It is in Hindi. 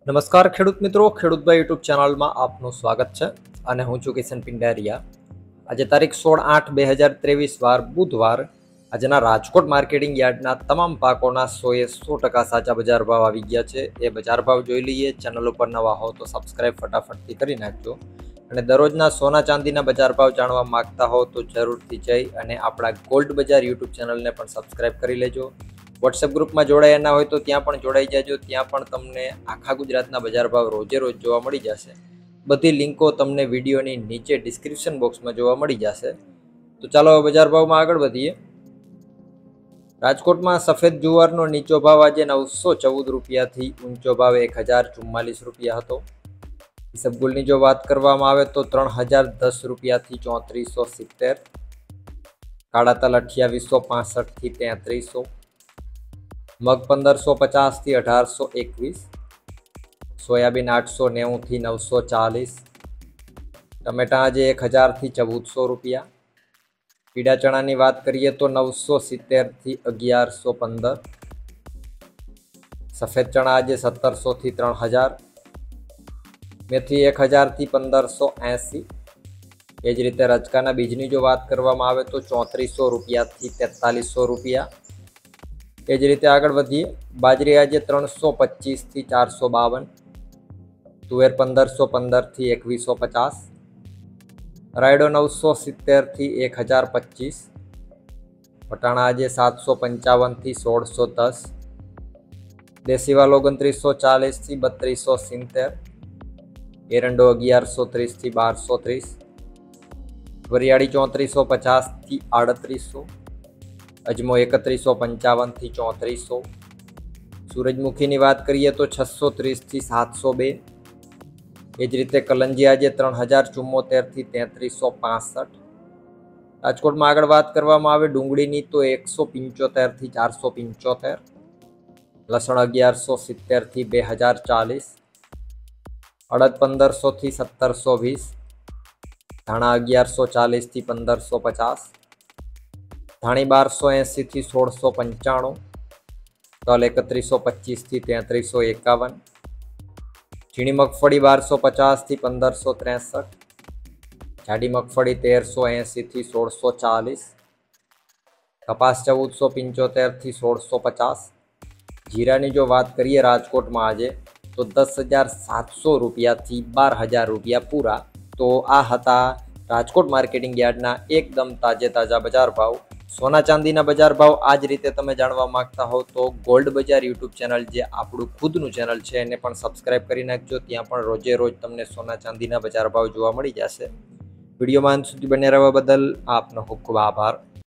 नमस्कार खेडूत मित्रों, खेडूतभाई यूट्यूब चैनल में आपનું સ્વાગત છે અને હું છું કિશન પિંડારિયા। આજે તારીખ 16/8/2023 વાર બુધવાર આજના રાજકોટ માર્કેટિંગ યાર્ડના તમામ પાકોના 100% સાચા બજાર ભાવ આવી ગયા છે। એ બજાર ભાવ જોઈ લઈએ। ચેનલ ઉપર નવા હો તો સબસ્ક્રાઇબ ફટાફટથી કરી નાખજો અને દરરોજના સોના ચાંદીના બજાર ભાવ જાણવા માંગતા હો તો જરૂરથી જઈ અને આપણા ગોલ્ડ બજાર યુટ્યુબ ચેનલને પણ સબસ્ક્રાઇબ કરી લેજો। वॉट्सएप ग्रुप में जोड़ाया ना हो तो त्या पण जोड़ाई जाजो। त्या पण तमने आखा गुजरातना बजार भाव रोजे रोज जोवा मळी जशे। बधी लिंको तमने विडियोनी नीचे डिस्क्रिप्शन बॉक्स में जोवा मळी जशे। तो चालो बजार भाव में आगळ वधीए। राजकोट में सफेद जुवारनो नीचो भाव आज 914 रुपया थी ऊंचो भाव 1044 रुपया हतो। इसबगुलनी जो बात करवामां आवे तो 3010 रुपया थी 3470। काळा तल 2865 थी 3300। मग 1550 थी 1821। सोयाबीन 890 थी 940। टमेटा आज 1000 थी 1400 रुपया। पीड़ा चना की बात करिए तो 970 थी 1115। सफेद चना आज 1700 थी 3000। मेथी 1000 थी 1580। एज रीते रचकाना बीजनी जो बात करवामां आवे तो 3400 रुपया थी 4300 रुपया। एज रीते आगळ वधीए। बाजरी आज 325 थी 452। तुवेर 1515 थी 2150। रायडो 970 थी 1025। वटाणा आज 755 थी 1610। देसी वालो 2940 थी 3270। एरंडो 1130 थी 1230। वरियाड़ी 3450 थी 3800। अजमो 3155 थी 3400। सूरजमुखी की बात करिए तो 630 थी 702। एज रीते कलंजी आज 3074 थी 3365। राजकोट में आगळ बात करवामां आवे डूंगळीनी तो 175 थी 475। लसण 1170 थी 2040। अड़द 1500 थी 1720। धाणा 1140 थी 1550। धाणी 1280 थी 1695। तल 3125 थी 3351। झीणी मगफड़ी 1250 थी 1563। जाडी मगफड़ी 1380 थी 1640। कपास 1475 थी 1650। जीरा की जो बात करिए राजकोट में आज तो 10,700 रुपया थी 12,000 रुपया पूरा। तो आ हता राजकोट मार्केटिंग यार्डना एकदम ताजा बजार भाव। सोना चांदीना बजार भाव आज रीते तमे जाणवा मांगता हो तो गोल्ड बजार यूट्यूब चेनल जे आपणुं खुदनुं चेनल छे एने पण सब्सक्राइब करी नाखजो। त्यां पण रोजे रोज तमने सोना चांदीना बजार भाव जोवा मळी जशे। विडियोमां अंत सुधी बने रहेवा बदल आपनो खूब खूब आभार।